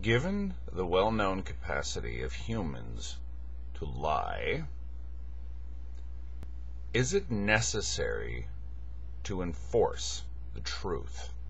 Given the well-known capacity of humans to lie, is it necessary to enforce the truth?